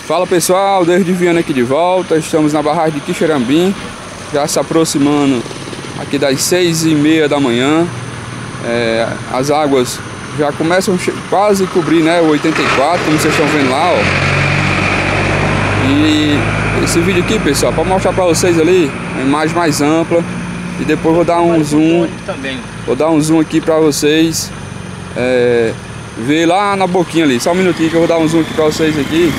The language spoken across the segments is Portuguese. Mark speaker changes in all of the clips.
Speaker 1: Fala pessoal, desde Viana aqui de volta. Estamos na barragem de Quixerambim, já se aproximando aqui das 6h30 da manhã. As águas já começam quase a cobrir, né, o 84, como vocês estão vendo lá, ó. E esse vídeo aqui, pessoal, para mostrar para vocês ali a imagem mais ampla, e depois vou dar um zoom, aqui para vocês ver lá na boquinha ali. Só um minutinho que eu vou dar um zoom aqui para vocês aqui.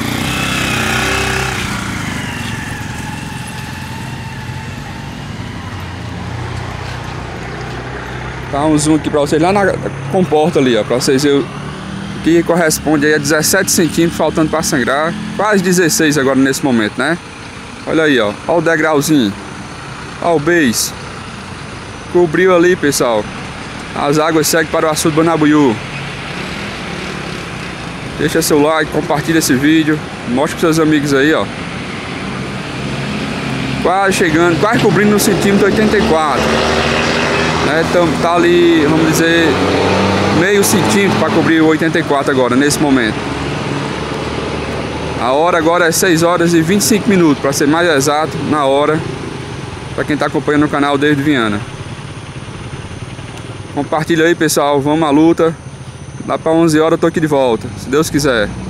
Speaker 1: Dá um zoom aqui para vocês lá na comporta ali, ó, para vocês verem o que corresponde aí a 17 centímetros faltando para sangrar, quase 16 agora nesse momento, né? Olha aí, ó, olha o degrauzinho, olha o beijo, cobriu ali, pessoal. As águas seguem para o açude Banabuiú. Deixa seu like, compartilha esse vídeo, mostra para seus amigos aí, ó. Quase chegando, quase cobrindo no centímetro 84. Tá ali, vamos dizer, meio centímetro para cobrir o 84 agora, nesse momento. A hora agora é 6h25, para ser mais exato, na hora, para quem está acompanhando o canal desde Viana. Compartilha aí, pessoal, vamos à luta. Lá para 11 horas eu tô aqui de volta, se Deus quiser.